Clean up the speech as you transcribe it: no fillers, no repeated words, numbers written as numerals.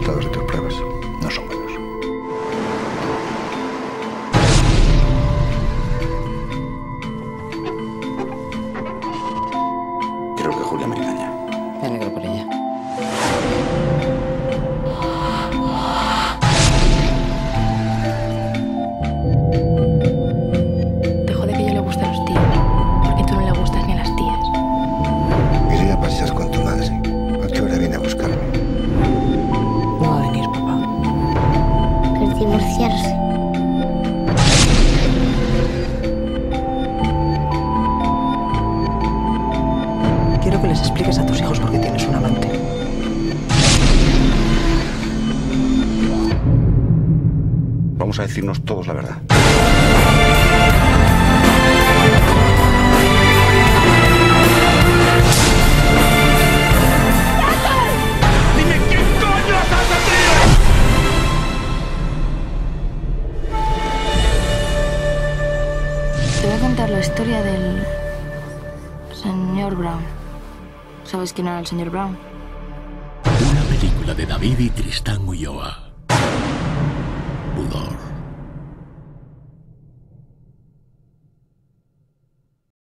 resultados de tus pruebas. No son buenos. Creo que Julia me engaña. Me alegro por ella. Dejó de que yo le guste a los tíos, porque tú no le gustas ni a las tías. Iría a pasear con tu madre. ¿A qué hora viene a buscarme? No va a venir, papá. Pero divorciarse. Quiero que les expliques a tus hijos por qué tienes un amante. Vamos a decirnos todos la verdad. Te voy a contar la historia del señor Brown. ¿Sabes quién era el señor Brown? Una película de David y Tristán Ulloa. Pudor.